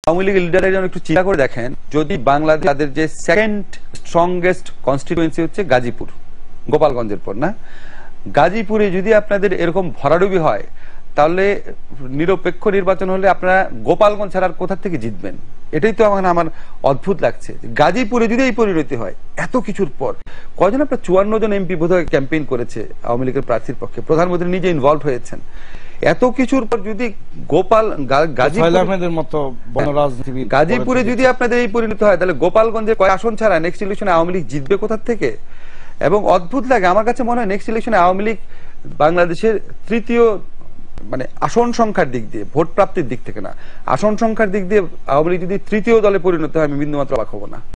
আওয়ামী লীগের লিডাররা যেন একটু চিন্তা করে দেখেন, যদি বাংলাদেশের যে সেকেন্ড স্ট্রংগেস্ট কনস্টিটুয়েন্সি হচ্ছে গাজীপুর, গোপালগঞ্জের পর না, গাজীপুরে যদি আপনাদের এরকম ভরাডুবি হয়, তাহলে নিরপেক্ষ নির্বাচন হলে আপনারা গোপালগঞ্জ ছাড়া কোথা থেকে জিতবেন? এটাই তো আমার অদ্ভুত লাগছে। গাজীপুরে যদি এই পরিণতি হয় এত কিছুর পর, কয়জন আপনার 54 জন এমপি বোধহয় ক্যাম্পেইন করেছে আওয়ামী লীগের প্রার্থীর পক্ষে, প্রধানমন্ত্রী নিজে ইনভলভ হয়েছেন, এত কিছুর পর যদি গাজীপুরে যদি আপনাদের এই পরিণতি হয়, তাহলে গোপালগঞ্জে কয় আসন ছাড়া নেক্সট ইলেকশনে আওয়ামী লীগ জিতবে কোথা থেকে? এবং অদ্ভুত লাগে আমার কাছে, মনে হয় নেক্সট ইলেকশনে আওয়ামী লীগ বাংলাদেশের তৃতীয়, মানে আসন সংখ্যার দিক দিয়ে, ভোট প্রাপ্তির দিক থেকে না, আসন সংখ্যার দিক দিয়ে আওয়ামী লীগ যদি তৃতীয় দলে পরিণত হয়, আমি বিন্দুমাত্র অবাক হব না।